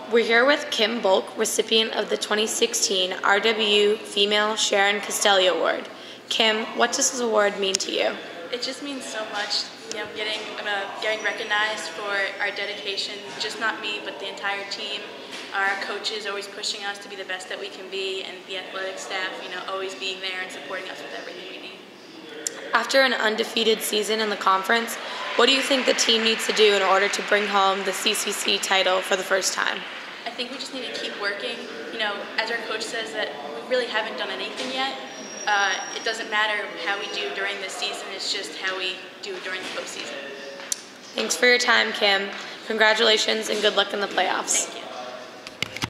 We're here with Kim Bolk, recipient of the 2016 RWU Female Sharon Castelli Award. Kim, what does this award mean to you? It just means so much, getting recognized for our dedication, just not me, but the entire team. Our coaches always pushing us to be the best that we can be, and the athletic staff, always being there and supporting us with everything we need. After an undefeated season in the conference, what do you think the team needs to do in order to bring home the CCC title for the first time? I think we just need to keep working. As our coach says, that we really haven't done anything yet. It doesn't matter how we do during the season, it's just how we do during the postseason. Thanks for your time, Kim. Congratulations and good luck in the playoffs. Thank you.